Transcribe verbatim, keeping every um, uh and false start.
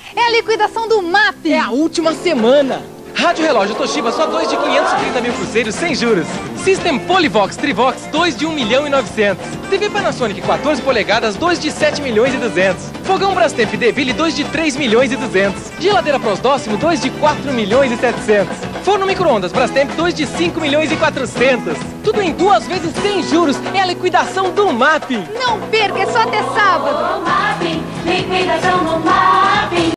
É a liquidação do M A P! É a última semana! Rádio relógio Toshiba só dois de quinhentos e trinta mil cruzeiros sem juros. System Polivox Trivox dois de um milhão e novecentos. T V Panasonic quatorze polegadas dois de sete milhões e duzentos. Fogão Brastemp Deville dois de três milhões e duzentos. Geladeira Prosdóximo dois de quatro milhões e setecentos. Forno micro-ondas Brastemp dois de cinco milhões e quatrocentos. Tudo em duas vezes sem juros. É a liquidação do M A P. Não perca, é só até sábado. M A P, liquidação do M A P.